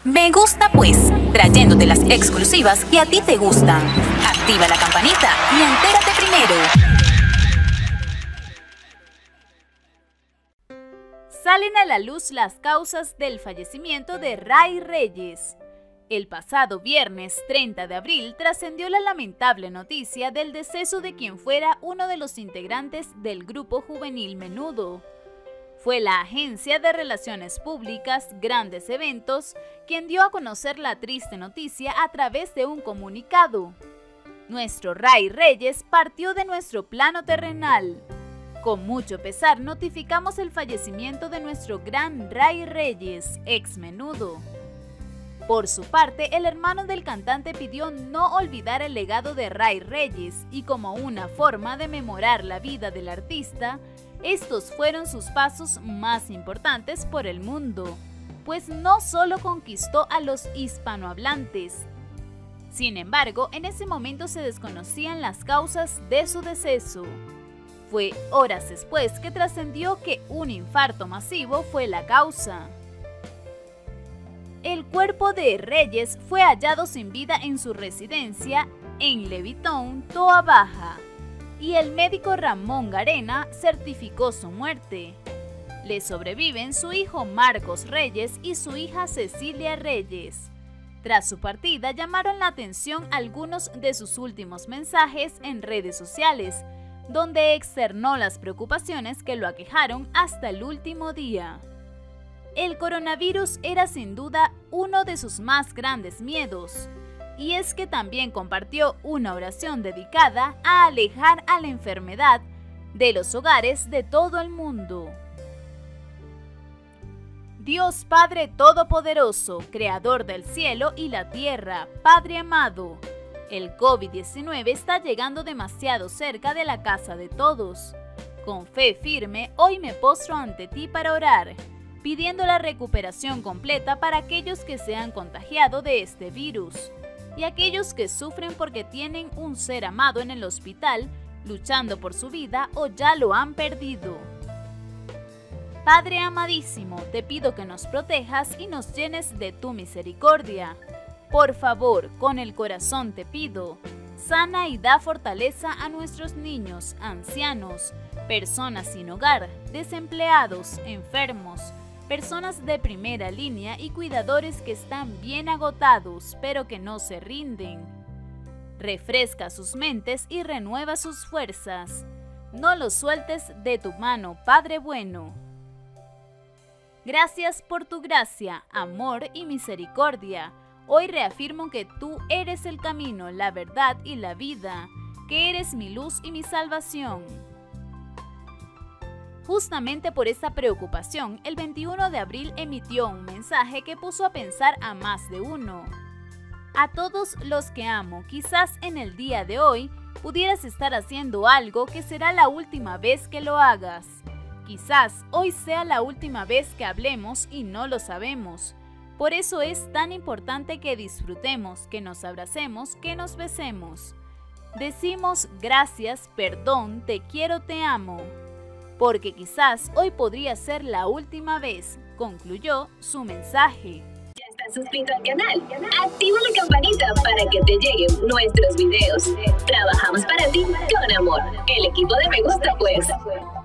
Me gusta pues, trayéndote las exclusivas que a ti te gustan. Activa la campanita y entérate primero. Salen a la luz las causas del fallecimiento de Ray Reyes. El pasado viernes 30 de abril trascendió la lamentable noticia del deceso de quien fuera uno de los integrantes del grupo juvenil Menudo. Fue la agencia de relaciones públicas Grandes Eventos quien dio a conocer la triste noticia a través de un comunicado. Nuestro Ray Reyes partió de nuestro plano terrenal. Con mucho pesar notificamos el fallecimiento de nuestro gran Ray Reyes, ex Menudo. Por su parte, el hermano del cantante pidió no olvidar el legado de Ray Reyes y como una forma de memorar la vida del artista, estos fueron sus pasos más importantes por el mundo, pues no solo conquistó a los hispanohablantes. Sin embargo, en ese momento se desconocían las causas de su deceso. Fue horas después que trascendió que un infarto masivo fue la causa. El cuerpo de Reyes fue hallado sin vida en su residencia en Levittown, Toa Baja, y el médico Ramón Garena certificó su muerte. Le sobreviven su hijo Marcos Reyes y su hija Cecilia Reyes. Tras su partida llamaron la atención algunos de sus últimos mensajes en redes sociales, donde externó las preocupaciones que lo aquejaron hasta el último día. El coronavirus era sin duda uno de sus más grandes miedos, y es que también compartió una oración dedicada a alejar a la enfermedad de los hogares de todo el mundo. Dios Padre Todopoderoso, Creador del cielo y la tierra, Padre amado, el COVID-19 está llegando demasiado cerca de la casa de todos. Con fe firme, hoy me postro ante ti para orar, pidiendo la recuperación completa para aquellos que se han contagiado de este virus y aquellos que sufren porque tienen un ser amado en el hospital, luchando por su vida o ya lo han perdido. Padre amadísimo, te pido que nos protejas y nos llenes de tu misericordia. Por favor, con el corazón te pido, sana y da fortaleza a nuestros niños, ancianos, personas sin hogar, desempleados, enfermos, personas de primera línea y cuidadores que están bien agotados, pero que no se rinden. Refresca sus mentes y renueva sus fuerzas. No los sueltes de tu mano, Padre bueno. Gracias por tu gracia, amor y misericordia. Hoy reafirmo que tú eres el camino, la verdad y la vida, que eres mi luz y mi salvación. Justamente por esta preocupación, el 21 de abril emitió un mensaje que puso a pensar a más de uno. A todos los que amo, quizás en el día de hoy pudieras estar haciendo algo que será la última vez que lo hagas. Quizás hoy sea la última vez que hablemos y no lo sabemos. Por eso es tan importante que disfrutemos, que nos abracemos, que nos besemos. Decimos gracias, perdón, te quiero, te amo. Porque quizás hoy podría ser la última vez, concluyó su mensaje. ¿Ya estás suscrito al canal? Activa la campanita para que te lleguen nuestros videos. Trabajamos para ti con amor. El equipo de Me Gusta Pues.